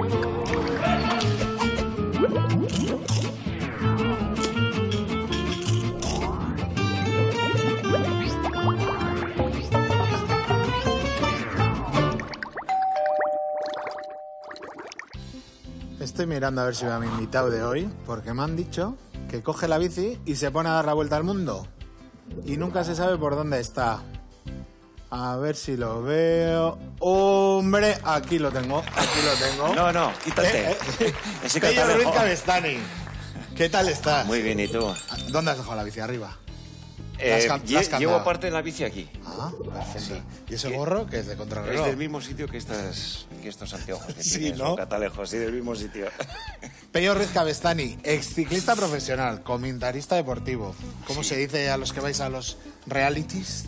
Estoy mirando a ver si va mi invitado de hoy, porque me han dicho que coge la bici y se pone a dar la vuelta al mundo. Y nunca se sabe por dónde está. A ver si lo veo. ¡Hombre! Aquí lo tengo, aquí lo tengo. No, quítate. Pello Ruiz Cabestany. ¿Qué tal estás? Muy bien, ¿y tú? ¿Dónde has dejado la bici? Arriba. Llevo parte de la bici aquí. Ah, perfecto. Sí. ¿Y ese gorro que es de contrarreloj? Es del mismo sitio que estos anteojos que Sí, tienes, ¿no? un catalejo, sí, del mismo sitio. Pello Ruiz Cabestany, exciclista profesional, comentarista deportivo. ¿Cómo se dice a los que vais a los realities?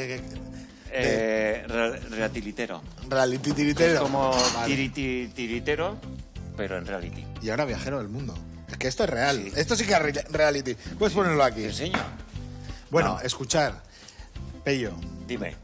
Reatilitero. Reality tiritero. Es como Vale. tiritero, pero en reality. Y ahora viajero del mundo. Es que esto es real. Sí. Esto sí que es reality. Puedes ponerlo aquí. ¿Te enseño? Bueno, No. escuchar. Pello. Dime.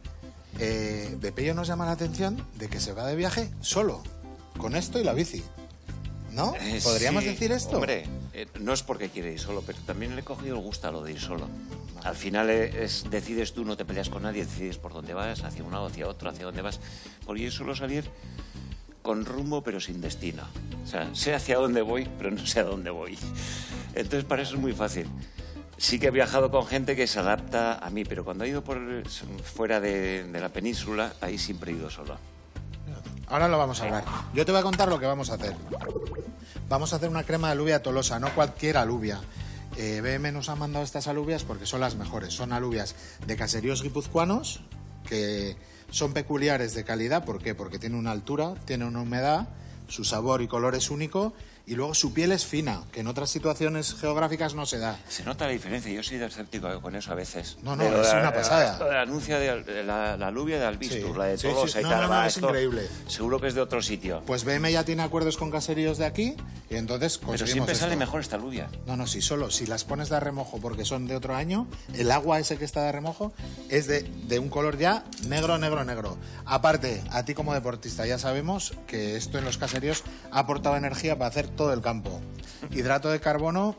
De Pello nos llama la atención de que se va de viaje solo. Con esto y la bici. ¿No? ¿Podríamos Sí, decir esto? Hombre, no es porque quiere ir solo, pero también le he cogido el gusto a lo de ir solo. Al final decides tú, no te peleas con nadie, decides por dónde vas, hacia un lado, hacia otro, hacia dónde vas. Porque yo suelo salir con rumbo pero sin destino. O sea, sé hacia dónde voy, pero no sé a dónde voy. Entonces para eso es muy fácil. Sí que he viajado con gente que se adapta a mí, pero cuando he ido por fuera de la península, ahí siempre he ido solo. Ahora lo vamos a hablar. Yo te voy a contar lo que vamos a hacer. Vamos a hacer una crema de alubia tolosa, no cualquier alubia. BM nos ha mandado estas alubias porque son las mejores. Son alubias de caseríos guipuzcoanos que son peculiares de calidad. ¿Por qué? Porque tiene una altura, tiene una humedad, su sabor y color es único y luego su piel es fina, que en otras situaciones geográficas no se da. Se nota la diferencia, yo soy escéptico con eso a veces. No, es una pasada. El anuncio de la alubia de Albistur, Sí, la de sí, Tolosa sí. y No, tal. no, va, es esto increíble. Seguro que es de otro sitio. Pues BM ya tiene acuerdos con caseríos de aquí y entonces conseguimos Pero siempre sale esto. mejor esta alubia. No, si las pones de remojo porque son de otro año, el agua ese que está de remojo es de un color ya negro. Aparte, a ti como deportista ya sabemos que esto en los caseríos ha aportado energía para hacer todo el campo. Hidrato de carbono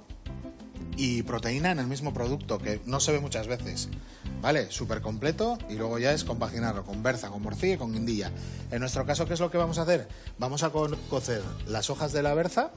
y proteína en el mismo producto, que no se ve muchas veces. ¿Vale? Súper completo y luego ya es compaginarlo con berza, con morcilla y con guindilla. En nuestro caso, ¿qué es lo que vamos a hacer? Vamos a cocer las hojas de la berza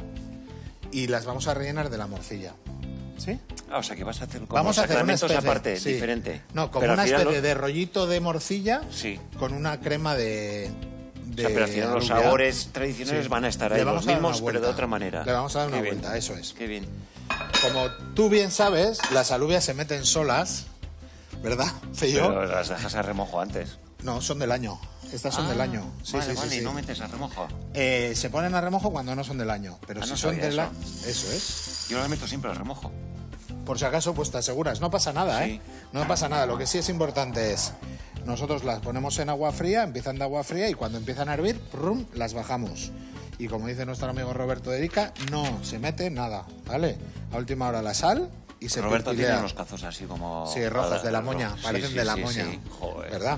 y las vamos a rellenar de la morcilla. ¿Sí? Ah, o sea que vas a hacer como Vamos a hacer una sacramentos especie, aparte, sí. diferente. No, como Pero al una final especie de rollito de morcilla Sí. con una crema de O sea, pero al final los alubia. sabores tradicionales Sí. van a estar Le ahí vamos los a dar una mismos, pero de vuelta. otra manera. Le vamos a dar Qué una bien. vuelta, eso es. Qué bien. Como tú bien sabes, las alubias se meten solas, ¿verdad, Feyo? Pero las dejas a remojo antes. No, son del año. Estas son del año. Sí, vale, sí, vale, sí, y sí. no metes a remojo. Se ponen a remojo cuando no son del año, pero Ah, si no son sabía del eso. año... Eso es. Yo las meto siempre a remojo. Por si acaso, pues te aseguras. No pasa nada, Sí. ¿eh? No pasa nada. Lo que sí es importante es... Nosotros las ponemos en agua fría, empiezan de agua fría y cuando empiezan a hervir, ¡prum!, las bajamos. Y como dice nuestro amigo Roberto de Erica, no se mete nada, ¿vale? A última hora la sal y se Roberto pilpilea. tiene unos cazos así como... Sí, rojos, de la moña, Sí, parecen sí, de la sí, moña, sí. Joder. ¿verdad?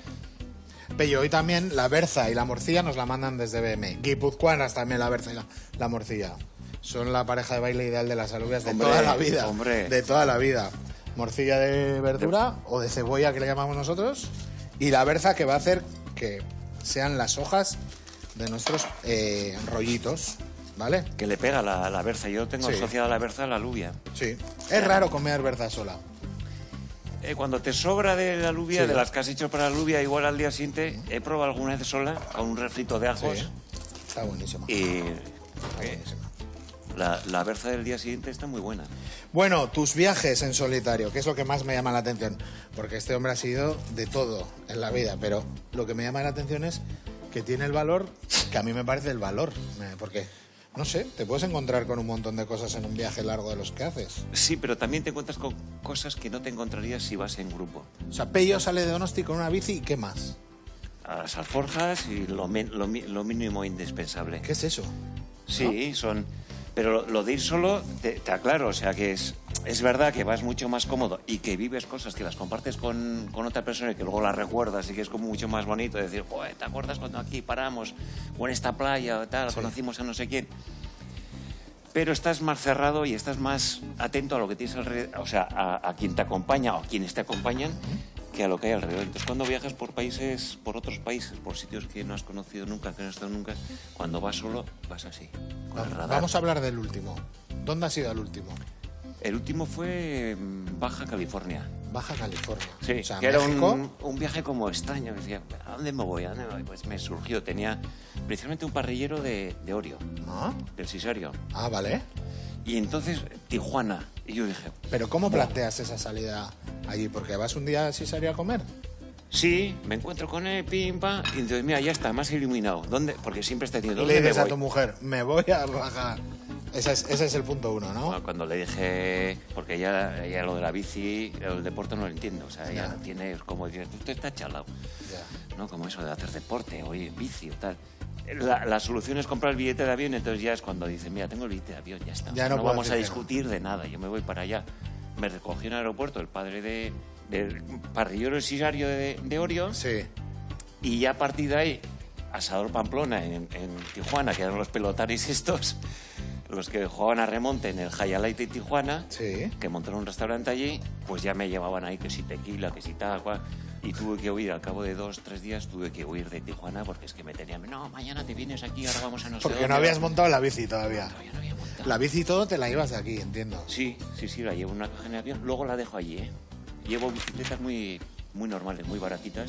Pello, hoy también la berza y la morcilla nos la mandan desde BM. Guipuzcoanas también la berza y la morcilla. Son la pareja de baile ideal de las alubias de Hombre, toda la vida. hombre. De toda la vida. Morcilla de verdura o de cebolla, que le llamamos nosotros. Y la berza, que va a hacer que sean las hojas de nuestros rollitos, ¿vale? Que le pega la berza. Yo tengo Sí. asociada a la berza la alubia. Sí. Es raro comer berza sola. Cuando te sobra de la alubia, Sí. de las que has hecho para la alubia, igual al día siguiente, he probado alguna vez sola con un refrito de ajos. Sí. Está buenísima. Y Está buenísima. la berza del día siguiente está muy buena. Bueno, tus viajes en solitario, que es lo que más me llama la atención. Porque este hombre ha sido de todo en la vida, pero lo que me llama la atención es que tiene el valor, que a mí me parece el valor. Porque, no sé, te puedes encontrar con un montón de cosas en un viaje largo de los que haces. Sí, pero también te encuentras con cosas que no te encontrarías si vas en grupo. O sea, Pello sale de Donosti con una bici y ¿qué más? A las alforjas y lo mínimo indispensable. ¿Qué es eso? Sí, son... Pero lo de ir solo, te aclaro, o sea que es... es verdad que vas mucho más cómodo y que vives cosas que las compartes con otra persona y que luego las recuerdas y que es como mucho más bonito decir, joder, ¿te acuerdas cuando aquí paramos o en esta playa o tal, conocimos a no sé quién? Pero estás más cerrado y estás más atento a lo que tienes alrededor, o sea, a quien te acompaña o a quienes te acompañan, que a lo que hay alrededor. Entonces, cuando viajas por países, por otros países, por sitios que no has conocido nunca, que no has estado nunca, cuando vas solo, vas así, con el radar. Vamos a hablar del último. ¿Dónde ha sido el último? El último fue Baja California. Baja California. Sí, o sea, que era México. un viaje como extraño. Decía, ¿a dónde me voy? ¿A dónde me voy? Pues me surgió, tenía precisamente un parrillero de Orio, ¿Ah? del Sisario. Ah, vale. Y entonces, Tijuana. Y yo dije... Pero ¿cómo planteas esa salida allí? ¿Porque vas un día así salir a comer? Sí, me encuentro con él, pim, pam, y entonces, mira, ya está, más iluminado. ¿Dónde? Porque siempre está diciendo, Y ¿dónde le dices me a voy? tu mujer, me voy a bajar. Ese es el punto uno, ¿no? Bueno, cuando le dije, porque ella lo de la bici, el deporte no lo entiende, o sea, ella Ya. no tiene, como decir, tú estás chalado, Ya. ¿no? Como eso de hacer deporte, o ir en bici o tal. La solución es comprar el billete de avión, entonces ya es cuando dice, mira, tengo el billete de avión, ya está. Ya O sea, no no puedo vamos a decir que no. discutir de nada, yo me voy para allá. Me recogió en el aeropuerto el padre del parrillero del Sisario de Orio, Sí. y ya a partir de ahí, Asador Pamplona en Tijuana, que eran los pelotaris estos, los que jugaban a remonte en el Highlight de Tijuana, Sí. que montaron un restaurante allí, pues ya me llevaban ahí que si tequila, que si tal, cual, y tuve que huir, al cabo de 2 o 3 días, tuve que huir de Tijuana porque es que me tenían, no, mañana te vienes aquí, ahora vamos a no sé Porque dónde". no habías montado la bici todavía. Todavía no había montado. La bici y todo te la llevas de aquí, entiendo. Sí, la llevo en una caja de avión, luego la dejo allí, ¿eh? Llevo bicicletas muy normales, muy baratitas.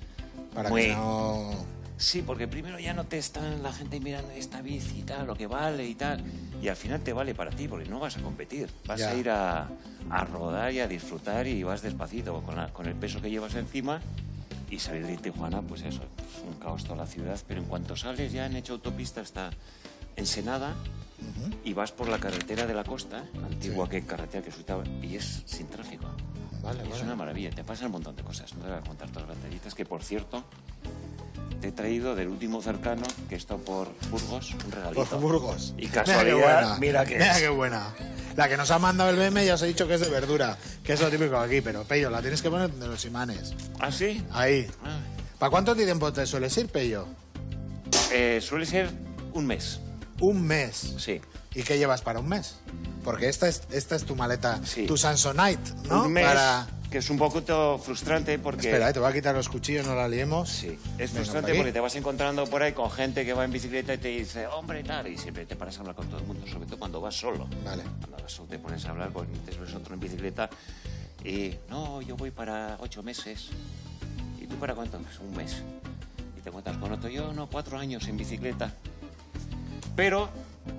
Para Muy- que no... Sí, porque primero ya no te están la gente mirando esta bici y tal, lo que vale y tal. Y al final te vale para ti, porque no vas a competir. Vas Ya. a ir a rodar y a disfrutar y vas despacito con el peso que llevas encima. Y salir de Tijuana, pues eso, es un caos toda la ciudad. Pero en cuanto sales ya han hecho autopista hasta Ensenada y vas por la carretera de la costa, la antigua Sí. que carretera que suitaba, y es sin tráfico. Vale, Es vale. una maravilla, te pasan un montón de cosas. No te voy a contar todas las batallitas, que por cierto, te he traído del último cercano, que está por Burgos, un regalito. Por Burgos. Y Mira qué casualidad, buena. mira que Mira es. qué buena. La que nos ha mandado el BM ya os he dicho que es de verdura, que es lo típico aquí, pero Pello, la tienes que poner de los imanes. ¿Ah, sí? Ahí. Ah. ¿Para cuánto tiempo te sueles ir, Pello? Suele ser un mes, Un mes. sí. ¿Y qué llevas para un mes? Porque esta es tu maleta, Sí. tu Samsonite, ¿no? Un mes, Para... que es un poco frustrante porque... Espera, te voy a quitar los cuchillos, no la liemos. Sí, es Venga, frustrante por aquí. porque te vas encontrando por ahí con gente que va en bicicleta y te dice, hombre, tal, y siempre te paras a hablar con todo el mundo, sobre todo cuando vas solo. Vale. Cuando vas solo te pones a hablar, te ves otro en bicicleta y, no, yo voy para 8 meses. ¿Y tú para cuánto? Pues un mes. Y te cuentas con otro, yo no, 4 años en bicicleta. Pero,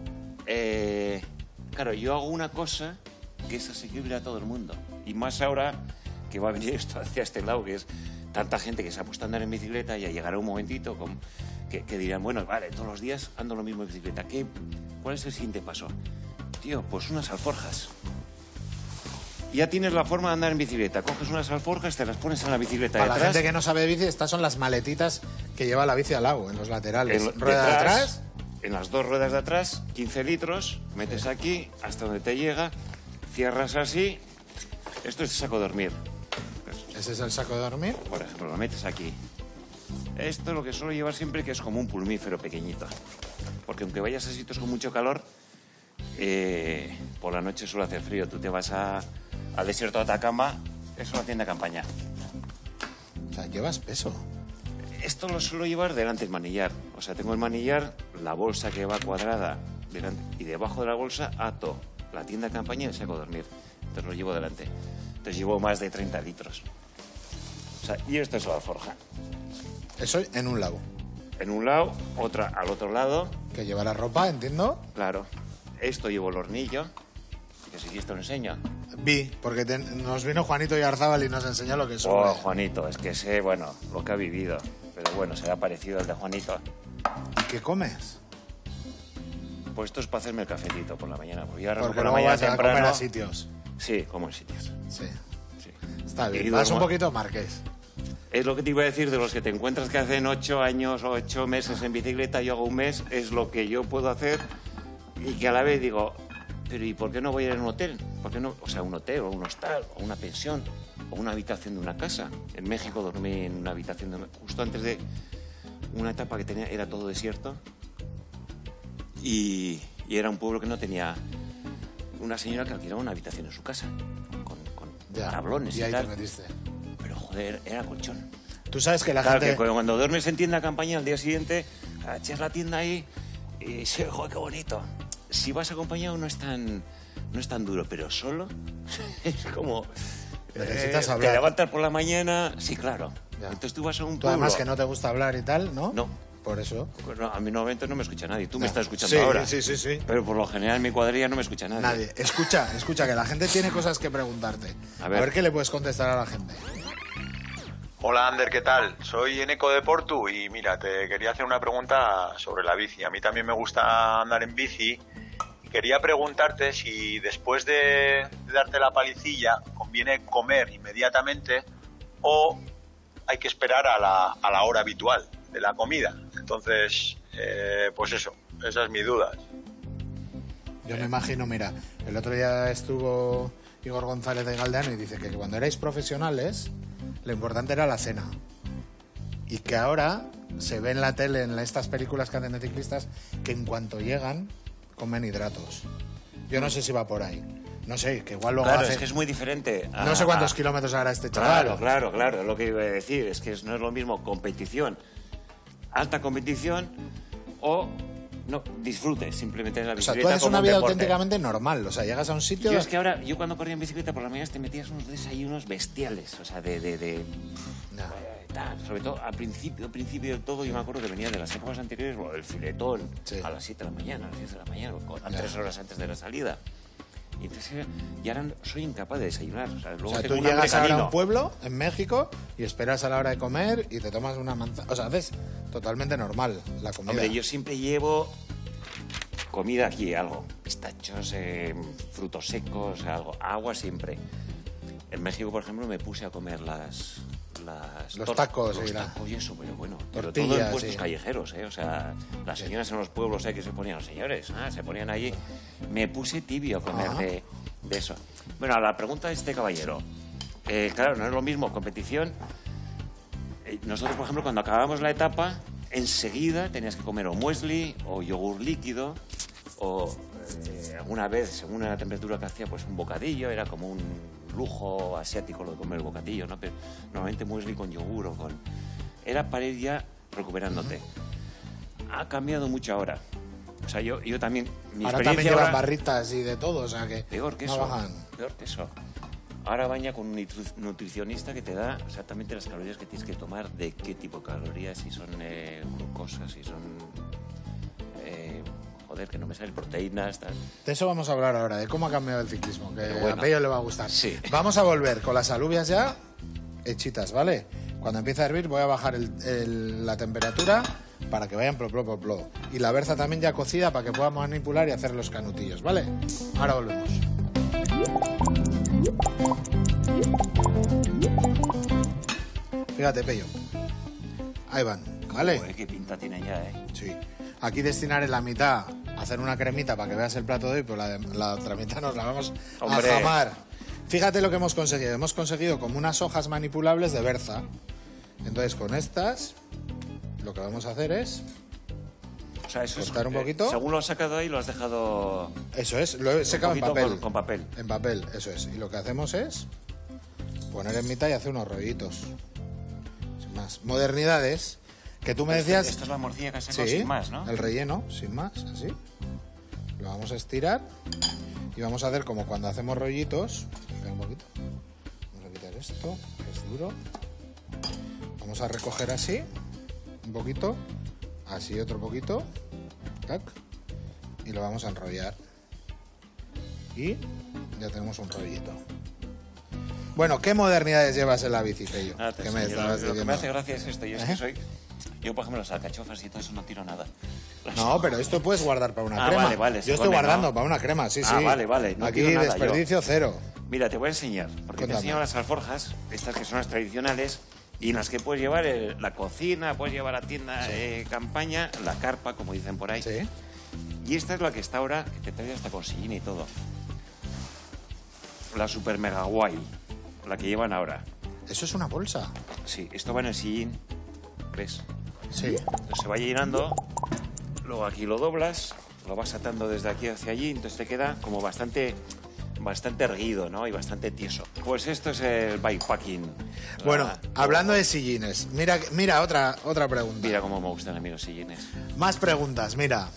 claro, yo hago una cosa que es asequible a todo el mundo. Y más ahora que va a venir esto hacia este lado, que es tanta gente que se ha puesto a andar en bicicleta y ya llegará un momentito que dirán, bueno, vale, todos los días ando lo mismo en bicicleta. ¿Cuál es el siguiente paso? Tío, pues unas alforjas. Ya tienes la forma de andar en bicicleta. Coges unas alforjas, te las pones en la bicicleta Para la detrás. gente que no sabe de bici, estas son las maletitas que lleva la bici al lado, en los laterales. En- Rueda de detrás, atrás. En las 2 ruedas de atrás, 15 litros, metes aquí hasta donde te llega, cierras así. Esto es saco de dormir. Ese es el saco de dormir. Por ejemplo, lo metes aquí. Esto es lo que suelo llevar siempre, que es como un pulmífero pequeñito. Porque aunque vayas a sitios con mucho calor, por la noche suele hacer frío. Tú te vas al desierto de Atacama, es una tienda de campaña. O sea, llevas peso. Esto lo suelo llevar delante del manillar. O sea, tengo el manillar, la bolsa que va cuadrada delante, y debajo de la bolsa ato la tienda de campaña y el saco de dormir. Entonces lo llevo delante. Entonces llevo más de 30 litros. O sea, y esto es la alforja. Eso en un lado. En un lado, otra al otro lado. Que lleva la ropa, entiendo. Claro. Esto llevo el hornillo. Que si quieres te lo enseño. Vi, porque nos vino Juanito y Arzábal y nos enseñó lo que sube. Oh, Juanito, es que sé, bueno, lo que ha vivido. Pero bueno, será parecido al de Juanito. ¿Qué comes? Pues esto es para hacerme el cafetito por la mañana. Porque yo ahora Porque por la luego mañana vas a temprano... comer a sitios. Sí, como en sitios. Sí, Sí. está bien. Y Vas un duermo. poquito marqués. Es lo que te iba a decir de los que te encuentras que hacen 8 años o 8 meses en bicicleta, yo hago un mes, es lo que yo puedo hacer y que a la vez digo, pero ¿y por qué no voy a ir a un hotel? ¿Por qué no? O sea, un hotel o un hostal o una pensión o una habitación de una casa. En México dormí en una habitación justo antes de una etapa que tenía, era todo desierto y era un pueblo que no tenía una señora que alquilaba una habitación en su casa con tablones y ahí tal. te metiste. Pero joder, era colchón. Tú sabes que la Claro, gente... que cuando duermes en tienda de campaña al día siguiente, echas la tienda ahí y sí, joder, qué bonito. Si vas acompañado no es tan duro, pero solo es como... Necesitas hablar. Te levantas por la mañana, sí, claro. Ya. Entonces tú vas a un Tú pueblo... además que no te gusta hablar y tal, ¿no? No. Por eso. Pues no, a mí normalmente no me escucha nadie. Tú me No. estás escuchando Sí, ahora. sí. Pero por lo general en mi cuadrilla no me escucha nadie. Nadie. Escucha, que la gente tiene cosas que preguntarte. A ver qué le puedes contestar a la gente. Hola Ander, ¿qué tal? Soy Eneco de Portu y mira, te quería hacer una pregunta sobre la bici. A mí también me gusta andar en bici y quería preguntarte si después de darte la palicilla conviene comer inmediatamente o hay que esperar a la hora habitual de la comida. Entonces, pues eso, esa es mi duda. Yo me imagino, mira, el otro día estuvo Igor González de Galdeano y dice que cuando erais profesionales lo importante era la cena. Y que ahora se ve en la tele, en estas películas que hacen de ciclistas, que en cuanto llegan comen hidratos. Yo no sé si va por ahí. No sé, que igual luego Claro, hace... es que es muy diferente. No sé cuántos kilómetros hará este chaval. Claro, es lo que iba a decir. Es que no es lo mismo competición, alta competición o no disfrutes simplemente en la O sea, bicicleta. tú haces como una un vida deporte. auténticamente normal. O sea, llegas a un sitio... Yo es que ahora, yo cuando corría en bicicleta por las mañanas te metías unos desayunos bestiales, o sea, tal. Sobre todo al principio del todo, yo me acuerdo que venía de las épocas anteriores, bueno, el filetón, Sí. a las 7 de la mañana, a las 10 de la mañana, a 3 horas antes de la salida. Y entonces, y ahora soy incapaz de desayunar. O sea, luego O sea, tengo tú un hambre llegas ahora a un canino. pueblo, en México, y esperas a la hora de comer y te tomas una manzana. O sea, haces totalmente normal la comida. Hombre, yo siempre llevo comida aquí, algo. Pistachos, frutos secos, algo. Agua siempre. En México, por ejemplo, me puse a comer Los tacos, los y la- tacos y eso, pero bueno. Pero Tortillas, todo en puestos sí. callejeros, ¿eh? O sea, las señoras en los pueblos, ¿eh? Que se ponían los señores, se ponían allí. Me puse tibio a comer Ajá. de eso. Bueno, a la pregunta de este caballero. Claro, no es lo mismo competición. Nosotros, por ejemplo, cuando acabábamos la etapa, enseguida tenías que comer o muesli o yogur líquido o alguna vez, según la temperatura que hacía, pues un bocadillo. Era como un lujo asiático lo de comer el bocadillo, ¿no? Pero normalmente muesli con yogur o con... Era para ir ya recuperándote. Ha cambiado mucho ahora. O sea, yo también... Mi Ahora también experiencia llevan ahora- barritas y de todo, o sea que... Peor que no eso. bajan. Peor que eso. Ahora baña con un nutricionista que te da exactamente las calorías que tienes que tomar, de qué tipo de calorías, si son glucosas, si son... joder, que no me salen proteínas, tal. De eso vamos a hablar ahora, de cómo ha cambiado el ciclismo, que Pero bueno. a Pello le va a gustar. Sí. Vamos a volver con las alubias ya hechitas, ¿vale? Cuando empiece a hervir voy a bajar la temperatura para que vayan plop. Y la berza también ya cocida para que podamos manipular y hacer los canutillos, ¿vale? Ahora volvemos. Fíjate, Pello. Ahí van, ¿vale? Joder, qué pinta tiene ya, ¿eh? Sí. Aquí destinaré la mitad a hacer una cremita para que veas el plato de hoy, pero la otra mitad nos la vamos Hombre. a jamar. Fíjate lo que hemos conseguido. Hemos conseguido como unas hojas manipulables de berza. Entonces, con estas, lo que vamos a hacer es... O sea, eso Cortar es... un poquito. según lo has sacado ahí, lo has dejado... Eso es, lo he secado en poquito papel. con papel. En papel, eso es. Y lo que hacemos es poner en mitad y hacer unos rollitos. Sin más. Modernidades que tú me decías... Esto es la morcilla que has sacado Sí, sin más, ¿no? el relleno, sin más, así. Lo vamos a estirar y vamos a hacer como cuando hacemos rollitos. Espera un poquito. Vamos a quitar esto, que es duro. Vamos a recoger así, un poquito, así otro poquito, tac, y lo vamos a enrollar. Y ya tenemos un rollito. Bueno, ¿qué modernidades llevas en la bici, Pello? Nada, te Que me enseño. estabas Lo que diciendo. me hace gracia es esto. Yo es ¿Eh? que soy... Yo, por ejemplo, las alcachofas y todo eso no tiro nada. No, pero esto puedes guardar para una Ah, crema. vale, se Yo estoy pone, guardando ¿no? para una crema, sí, Ah, sí. vale, no Aquí tiro nada, desperdicio cero. Mira, te voy a enseñar, porque Cuéntame. te enseño las alforjas, estas que son las tradicionales, y en las que puedes llevar la cocina, puedes llevar la tienda campaña, la carpa, como dicen por ahí. Sí. Y esta es la que está ahora, que te trae hasta con sillín y todo. La super mega guay, la que llevan ahora. ¿Eso es una bolsa? Sí, esto va en el sillín, ¿ves? Sí. Se va llenando, luego aquí lo doblas, lo vas atando desde aquí hacia allí, entonces te queda como bastante erguido, ¿no? Y bastante tieso. Pues esto es el bikepacking. Bueno, hablando de sillines, mira otra pregunta. Mira cómo me gustan a mí los sillines. Más preguntas, mira.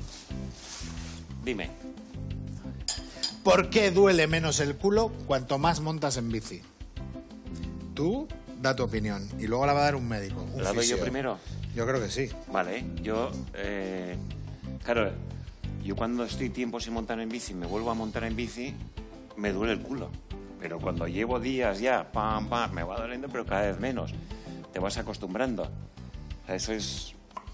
Dime. ¿Por qué duele menos el culo cuanto más montas en bici? Tú da tu opinión y luego la va a dar un médico, un ¿La doy fisio. yo primero? Yo creo que sí. Vale, yo... claro, yo cuando estoy tiempo sin montar en bici, me vuelvo a montar en bici, me duele el culo. Pero cuando llevo días ya, pam, me va doliendo, pero cada vez menos. Te vas acostumbrando. O sea, eso es...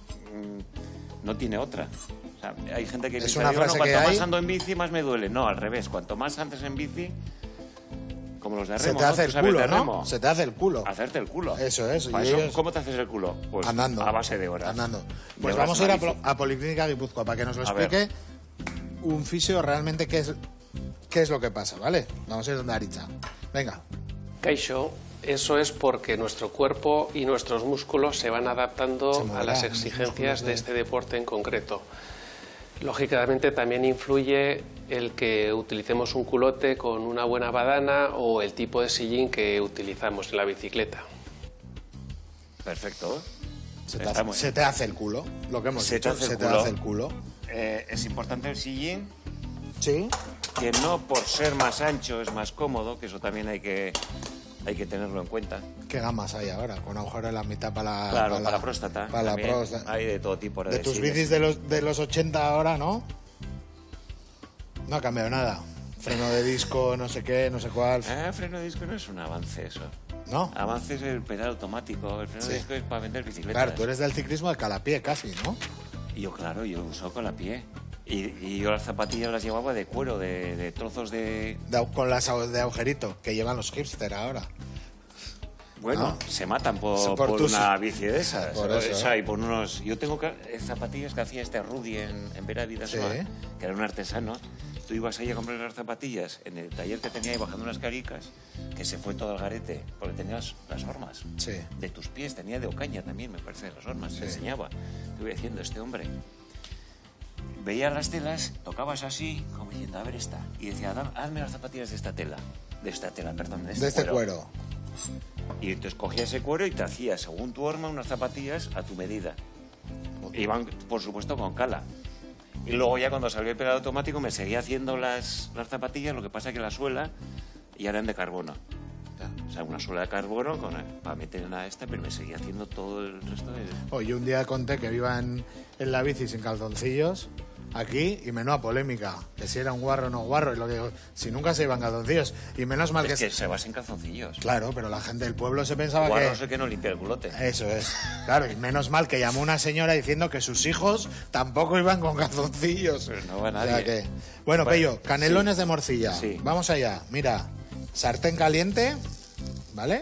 no tiene otra. O sea, hay gente que Es dice, una frase cuanto que más hay. ando en bici, más me duele. No, al revés. Cuanto más andes en bici, como los de Se remo, te ¿no? hace ¿Tú el sabes culo, de ¿no? remo? Se te hace el culo. Hacerte el culo. Eso es. Para y eso, ellos- ¿cómo te haces el culo? Pues andando. a base de horas. Andando. De Pues horas vamos a en ir la bici. a Policlínica Guipúzcoa para que nos lo A ver. explique un fisio realmente qué es lo que pasa, ¿vale? Vamos a ir donde Aritza. Venga. Kaixo, eso es porque nuestro cuerpo y nuestros músculos se van adaptando Se moverán a las los exigencias músculos de de- este deporte en concreto. Lógicamente también influye el que utilicemos un culote con una buena badana o el tipo de sillín que utilizamos en la bicicleta. Perfecto. Se te, Está hace, muy se bien. te hace el culo. Lo que hemos Se te dicho, hace el se te culo. hace el culo. Es importante el sillín, Sí. que no por ser más ancho es más cómodo, que eso también hay que tenerlo en cuenta. ¿Qué gamas hay ahora? Con agujero en la mitad para la... Claro, para la próstata. Para la también próstata. Hay de todo tipo. De tus sillines. bicis de los 80 ahora, ¿no? No ha cambiado nada. Freno de disco, no sé qué, no sé cuál. Freno de disco no es un avance eso. ¿No? Avance es el pedal automático. El freno Sí. de disco es para vender bicicletas. Claro, tú eres del ciclismo de calapié casi, ¿no? Y yo, claro, yo uso con la pie. Y yo las zapatillas las llevaba de cuero, de trozos de... Con las de agujerito que llevan los hipster ahora. Bueno, Ah. se matan por Por tus- una bici de esas. Por eso. Esa y por unos... Yo tengo zapatillas que hacía este Rudy en Vera Vidasoa, Sí. que era un artesano. Tú ibas ahí a comprar las zapatillas en el taller que tenía ahí bajando unas caricas, que se fue todo al garete, porque tenías las hormas. Sí. De tus pies, tenía de ocaña también, me parece, las hormas, Sí. te enseñaba. Estuve diciendo, este hombre... Veía las telas, tocabas así, como diciendo, a ver esta. Y decía, hazme las zapatillas de esta tela. De esta tela, perdón, De este cuero. Y entonces cogías ese cuero y te hacías, según tu horma, unas zapatillas a tu medida. Iban, por supuesto, con cala. Y luego ya cuando salió el pedal automático me seguía haciendo las zapatillas, lo que pasa que la suela ya eran de carbono. O sea, una suela de carbono para meter en esta, pero me seguía haciendo todo el resto de... Oye, un día conté que iba en la bici sin calzoncillos aquí y menuda polémica. Que si era un guarro o no guarro. Y lo que digo, si nunca se iban calzoncillos. Y menos mal Es que se va sin calzoncillos. Claro, pero la gente del pueblo se pensaba Guarro que... no sé que no limpia el culote. Eso es. Claro, y menos mal que llamó una señora diciendo que sus hijos tampoco iban con calzoncillos. Pero no va O sea nadie. que... Bueno, Bueno, Pello, canelones sí. de morcilla. Sí. Vamos allá. Mira, sartén caliente, ¿vale?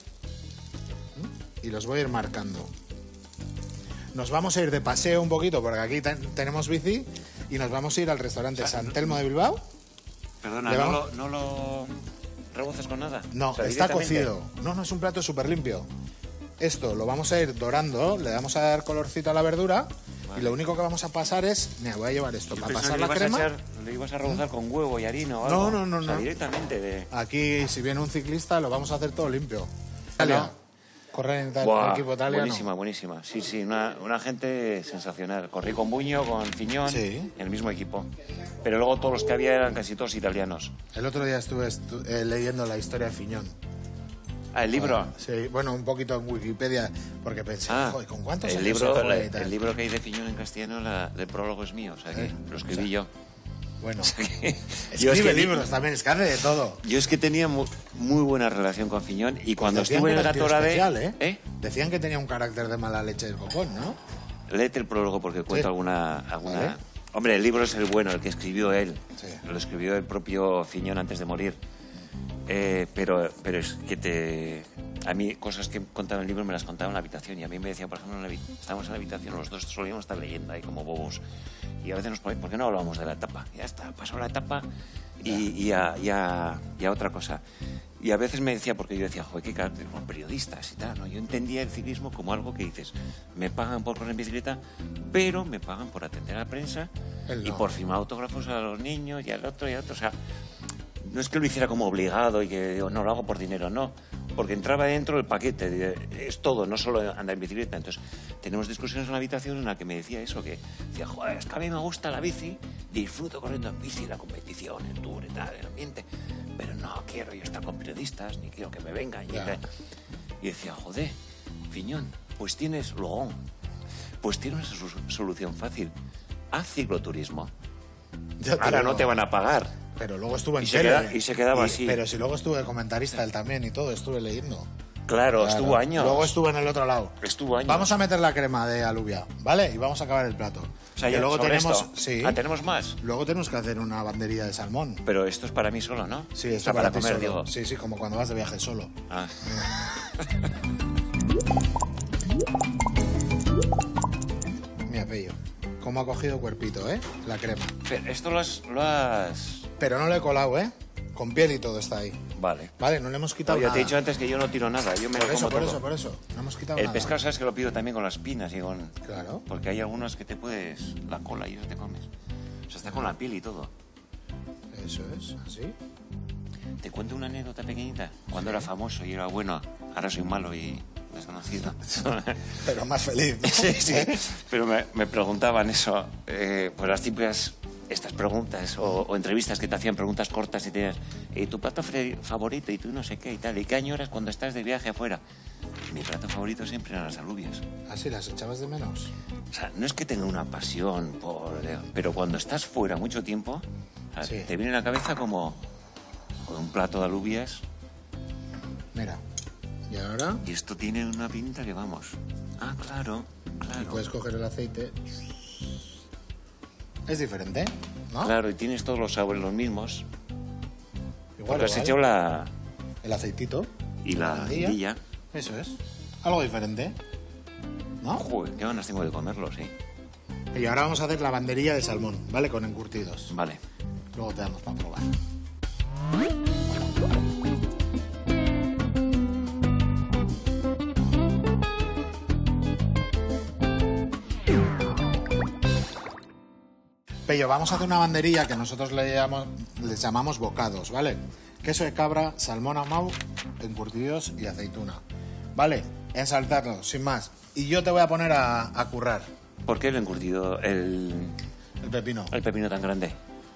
Y los voy a ir marcando. Nos vamos a ir de paseo un poquito, porque aquí tenemos bici, y nos vamos a ir al restaurante San Telmo de Bilbao. Perdona, ¿Le ¿no vamos? no lo rebozas con nada? No, O sea, está directamente. cocido. No, es un plato súper limpio. Esto lo vamos a ir dorando, le vamos a dar colorcito a la verdura, y lo único que vamos a pasar es... Mira, voy a llevar esto Yo para pensaba pasar que la crema. le ibas a rebozar con huevo y harina o No, algo. no, O sea, no. directamente de... Aquí, si viene un ciclista, lo vamos a hacer todo limpio. Italia. Correr en el Buah, equipo italiano. buenísima. Sí, una gente sensacional. Corrí con Buño, con Fiñón, Sí. en el mismo equipo. Pero luego todos los que había eran casi todos italianos. El otro día estuve leyendo la historia de Fiñón. Ah, el libro. Sí, bueno, un poquito en Wikipedia, porque pensé, joder, ¿con cuántos el años libro, se fue y tal? el libro que hay de Fiñón en castellano, el prólogo es mío, o sea que lo escribí yo. Bueno, Yo escribe es que- libros también, es que hace de todo. Yo es que tenía muy buena relación con Fiñón y cuando Decían estuve en que el era tío Gatorade... especial, ¿Eh? Decían que tenía un carácter de mala leche del copón, ¿no? Léete el prólogo porque cuento Sí. alguna... Vale. Hombre, el libro es el bueno, el que escribió él. Sí. Lo escribió el propio Fiñón antes de morir. Pero es que A mí cosas que contaba en el libro me las contaba en la habitación y a mí me decía, por ejemplo, estábamos en la habitación, los dos solíamos estar leyendo ahí como bobos y a veces nos poníamos, ¿por qué no hablábamos de la etapa? Ya está, pasó la etapa y a otra cosa. Y a veces me decía, porque yo decía, joder, qué carácter, como periodistas y tal, ¿no? Yo entendía el ciclismo como algo que dices, me pagan por correr en bicicleta, pero me pagan por atender a la prensa y por firmar autógrafos a los niños y al otro y al otro. O sea, no es que lo hiciera como obligado y que digo, no, lo hago por dinero, no. Porque entraba dentro del paquete, es todo, no solo andar en bicicleta. Entonces, tenemos discusiones en la habitación en la que me decía eso, que decía, joder, es que a mí me gusta la bici, disfruto corriendo en bici, la competición, el tour y tal, el ambiente, pero no quiero yo estar con periodistas, ni quiero que me vengan. Y decía, joder, Fiñón, pues tienes una solución fácil. Haz cicloturismo. Ahora no te van a pagar. Pero luego estuve en y tele. Y se quedaba así. Pero si luego estuve comentarista él también y todo, estuve leyendo. Claro, estuvo años. Luego estuve en el otro lado. Estuvo años. Vamos a meter la crema de alubia, ¿vale? Y vamos a acabar el plato. O sea, que luego tenemos... esto. Sí. ¿Tenemos más? Luego tenemos que hacer una banderilla de salmón. Pero esto es para mí solo, ¿no? Sí, esto o sea, para ti comer, solo. digo. Sí, como cuando vas de viaje solo. Ah. Mira, Pello, cómo ha cogido cuerpito, ¿eh? La crema. Pero esto lo has... Pero no lo he colado, ¿eh? Con piel y todo está ahí. Vale. Vale, no le hemos quitado No, yo nada. te he dicho antes que yo no tiro nada, yo me lo como todo. Por eso. No hemos quitado El nada. pescado sabes que lo pido también con las espinas y con... Claro. Porque hay algunos que te puedes... La cola y eso te comes. O sea, está con la piel y todo. Eso es, así. Te cuento una anécdota pequeñita. Cuando era famoso y era bueno, ahora soy malo y desconocido. Pero más feliz, ¿no? Sí. Pero me preguntaban eso, pues las típicas estas preguntas o entrevistas que te hacían preguntas cortas y te decían, ¿tu plato favorito? Y tú no sé qué y tal. ¿Y qué añoras cuando estás de viaje afuera? Mi plato favorito siempre eran las alubias. ¿Ah, sí? ¿Las echabas de menos? O sea, no es que tenga una pasión por... Pero cuando estás fuera mucho tiempo, o sea, Sí. te viene a la cabeza como con un plato de alubias. Mira, y ahora... Y esto tiene una pinta que vamos. Ah, claro. Y puedes coger el aceite. Es diferente, ¿no? Claro, y tienes todos los sabores los mismos. Igual, Porque has igual. hecho la... El aceitito. Y la guindilla. Eso es. Algo diferente, ¿no? Joder, qué ganas tengo de comerlo, sí. Y ahora vamos a hacer la banderilla de salmón, ¿vale? Con encurtidos. Vale. Luego te damos para probar. Pello, vamos a hacer una banderilla que nosotros les llamamos bocados, ¿vale? Queso de cabra, salmón ahumado, encurtidos y aceituna. ¿Vale? Ensaltarlo, sin más. Y yo te voy a poner a currar. ¿Por qué el encurtido, El pepino. el pepino tan grande?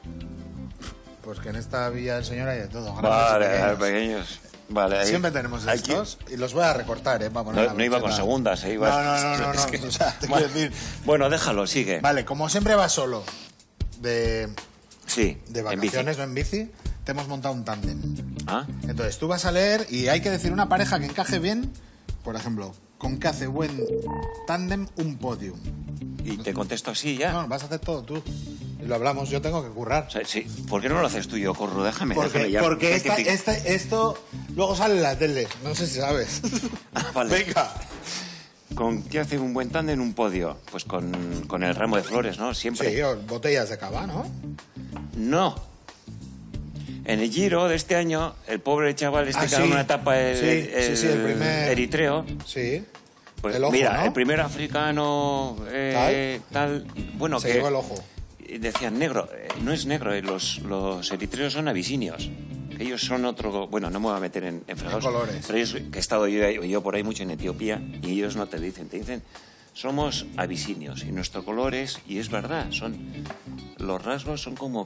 Pues que en esta Villa del Señor hay de todo. Vale, grandes y pequeños. pequeños. Vale, ahí- Siempre tenemos aquí- estos y los voy a recortar, para poner la No iba con brocheta. segundas, iba... No, Es que- o sea, te Bueno, quiero decir... Bueno, déjalo, sigue. Vale, como siempre vas solo de Sí, vacaciones o en bici, te hemos montado un tándem. ¿Ah? Entonces, tú vas a leer y hay que decir una pareja que encaje bien, por ejemplo, con que hace buen tándem un podium. Y te contesto así ya. No, vas a hacer todo tú. Y lo hablamos, yo tengo que currar. O sea, sí. ¿Por qué no lo haces tú? Yo corro, déjame ya. Porque Déjame que esto luego sale en la tele, no sé si sabes. Ah, vale. Venga. ¿Con qué hace un buen tándem en un podio? Pues con el ramo de flores, ¿no? Siempre. Sí, o botellas de cava, ¿no? No. En el Giro de este año, el pobre chaval que ganó sí. una etapa, el primer eritreo. Sí. Pues El ojo, mira, ¿no? el primer africano tal, bueno, Se que llevó el ojo. decían negro, no es negro, los eritreos son abisinios. Ellos son otro, bueno, no me voy a meter en fregados. colores. Pero ellos, que he estado yo por ahí mucho en Etiopía, y ellos no te dicen, somos abisinios y nuestro color es, y es verdad, los rasgos son como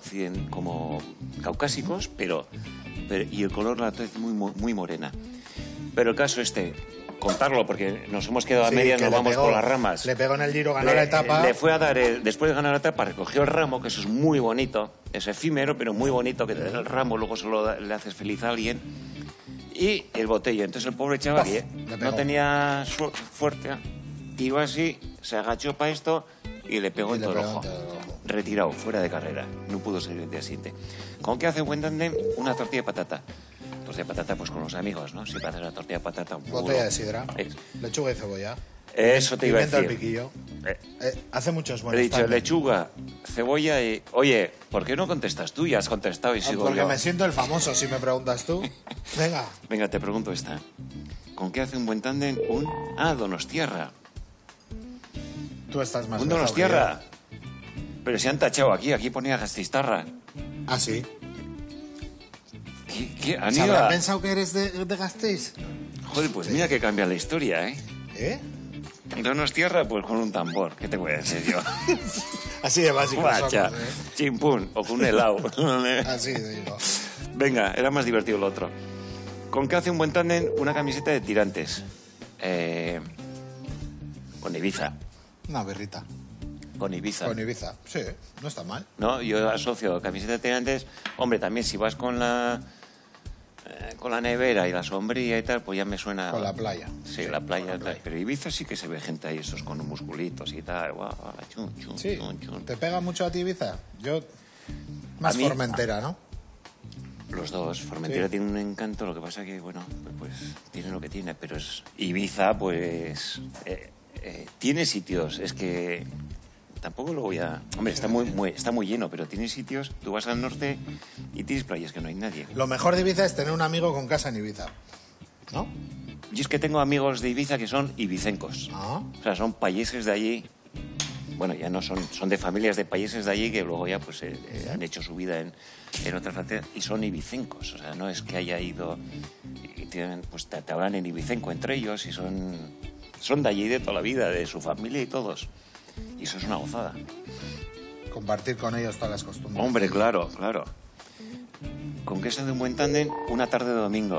caucásicos, pero y el color la tez muy morena. Pero el caso contarlo, porque nos hemos quedado a Sí, medias, que nos le vamos pegó- por las ramas. Le pegó en el Giro, ganó la etapa. Le fue a dar, después de ganar la etapa, recogió el ramo, que eso es muy bonito, es efímero, pero muy bonito, que te den el ramo, luego le haces feliz a alguien, y el botello. Entonces el pobre chaval, Le pegó. no tenía fuerte, tiró así, se agachó para esto y le pegó Y en le todo el pegó en ojo. todo el ojo. Retirado, fuera de carrera. No pudo salir el día siguiente. ¿Con qué hace buen tándem? Una tortilla de patata. tortilla de patata pues con los amigos, ¿no? Si haces la tortilla de patata... Botella de sidra, Es- lechuga y cebolla. Eso te iba a Pimiento al decir. piquillo. Eh, Hace muchos He buenos dicho también. lechuga, cebolla y... Oye, ¿por qué no contestas tú? Ya has contestado y sigo Porque yo. me siento el famoso, si me preguntas tú. Venga. Venga, te pregunto esta. ¿Con qué hace un buen tándem un... Donostiarra. Tú estás más Un vezado que Donostiarra. Pero se han tachado aquí ponía Gastistarra. yo. Ah, sí. ¿Qué? ¿Han ¿Se ido habrán a- pensado que eres de Gasteiz? Joder, pues mira que cambia la historia, ¿eh? ¿Eh? Donostiarra, pues con un tambor. ¿Qué te voy a decir yo? Así de básico Guacha, somos, ¿eh? chimpún, o con un helado. Así digo. Venga, era más divertido lo otro. ¿Con qué hace un buen tándem una camiseta de tirantes? Con Ibiza. Una berrita. Con Ibiza. Con Ibiza. Sí, no está mal. No, yo asocio camiseta de tirantes. Hombre, también si vas con la nevera y la sombría y tal, pues ya me suena... Con la playa. Sí, la playa. Tal. Pero Ibiza sí que se ve gente ahí, esos con musculitos y tal. Guau, chun, chun, Sí. chun, chun. ¿Te pega mucho a ti Ibiza? Yo... Más A mí- Formentera, ¿no? Los dos. Formentera Sí. tiene un encanto, lo que pasa que, bueno, pues tiene lo que tiene, pero es Ibiza, pues tiene sitios. Es que tampoco lo voy a... Hombre, está muy lleno, pero tiene sitios. Tú vas al norte y tienes playas que no hay nadie. Lo mejor de Ibiza es tener un amigo con casa en Ibiza. ¿No? Yo es que tengo amigos de Ibiza que son ibicencos. Ah. O sea, son payeses de allí. Bueno, ya no son de familias de payeses de allí que luego ya pues han hecho su vida en otras fronteras y son ibicencos. O sea, no es que haya ido y tienen, pues te hablan en ibicenco entre ellos y son de allí de toda la vida, de su familia y todos. Y eso es una gozada. Compartir con ellos todas las costumbres. Hombre, claro, claro. ¿Con qué se hace un buen tándem? Una tarde de domingo.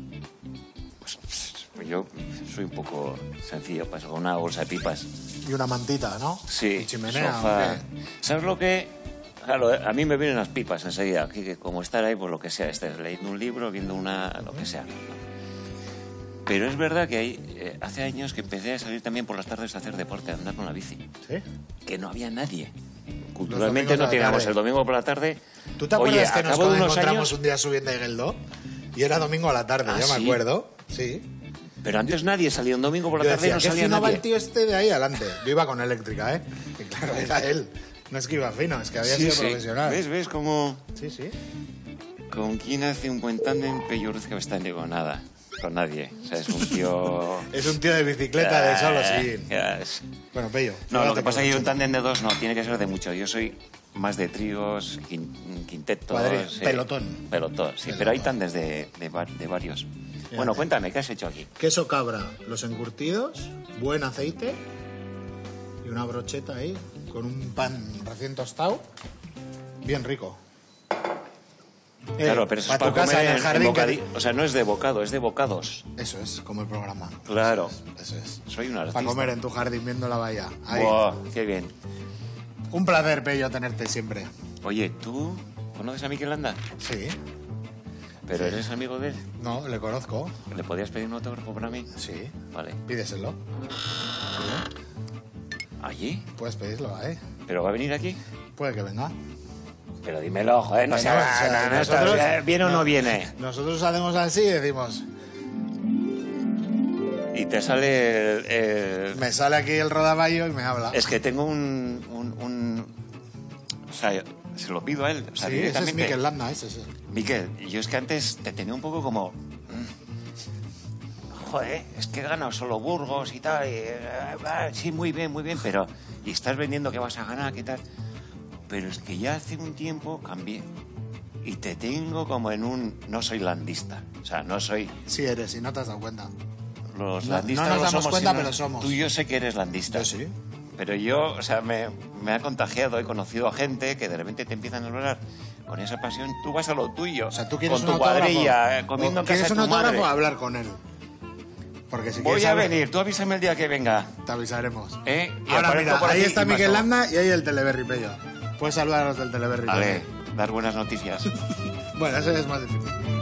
Pues yo soy un poco sencillo, paso con una bolsa de pipas. Y una mantita, ¿no? Sí, Y chimenea. sofá. ¿o qué? ¿Sabes lo que...? Claro, a mí me vienen las pipas enseguida. Aquí, que como estar ahí, pues lo que sea. Estés leyendo un libro, viendo lo que sea. Pero es verdad que hace años que empecé a salir también por las tardes a hacer deporte, a andar con la bici. ¿Sí? Que no había nadie. Culturalmente domingos a no la teníamos tarde. el domingo por la tarde. ¿Tú te Oye, acuerdas que a nos cabo de unos encontramos años... un día subiendo a Igueldó? Y era domingo a la tarde, Ah, yo me ¿sí? acuerdo. Sí. Pero antes nadie salía un domingo por la Yo tarde y decía, no ¿qué salía fino va el nadie. tío este de ahí adelante? Yo iba con eléctrica, ¿eh? Que claro, era él. No es que iba fino, es que había sido profesional. ¿Ves cómo... Sí, sí. ¿Con quién hace un buen tándem Pello Ruzca Bestaño? Con nada, con nadie. O sea, es un tío... Es un tío de bicicleta de solo, sí. Ya es- Bueno, Pello. No, lo que fíjate pasa es que por un tándem de dos no, tiene que ser de mucho. Yo soy más de tríos, quintetos... Pelotón. Pelotón, sí, Pelotón. pero hay tándem de varios. Bueno, cuéntame, ¿qué has hecho aquí? Queso cabra, los encurtidos, buen aceite y una brocheta ahí con un pan recién tostado, bien rico. Claro, pero eso pa' es para tu casa comer en el en jardín. bocadillo. O sea, no es de bocado, es de bocados. Eso es, como el programa. Claro. Eso es. Soy un artista. Para comer en tu jardín viendo la bahía. Ahí. Buah, qué bien. Un placer, Pello, tenerte siempre. Oye, ¿tú conoces a Miquel Landa? Sí. ¿Pero eres amigo de él? No, le conozco. ¿Le podías pedir un autógrafo para mí? Sí. Vale. Pídeselo. ¿Allí? Puedes pedirlo, ¿eh? ¿Pero va a venir aquí? Puede que venga. Pero dímelo, joder, no Bueno, sé, o sea, no nosotros- está- ¿viene o no viene? Nosotros hacemos así y decimos, Y te sale el... me sale aquí el rodaballo y me habla. Es que tengo o sea, se lo pido a él. O sea, Sí, ese es directamente. Miquel Landa, ese. Miquel, yo es que antes te tenía un poco como... Joder, es que he ganado solo Burgos y tal. Sí, muy bien, pero... Y estás vendiendo que vas a ganar, ¿qué tal? Pero es que ya hace un tiempo cambié. Y te tengo como en un... No soy landista. O sea, no soy... Sí eres, y no te has dado cuenta. Los No- landistas no nos lo damos somos, cuenta, sino- pero somos. Tú yo sé que eres landista. Yo sí. Pero yo, o sea, me ha contagiado, he conocido a gente que de repente te empiezan a hablar con esa pasión. Tú vas a lo tuyo, O sea, tú quieres con un tu autógrafo. cuadrilla, comiendo ¿O en casa ¿Quieres de un tu autógrafo? madre. Hablar con él. Porque si Voy quieres a hablar, venir, tú avísame el día que venga. te avisaremos. ¿Eh? Y Ahora aparezco mira, por ahí aquí está y Miquel paso. Landa y ahí el Teleberry Pello. Puedes saludar a los del Teleberry. Vale, dar buenas noticias. Bueno, eso es más difícil.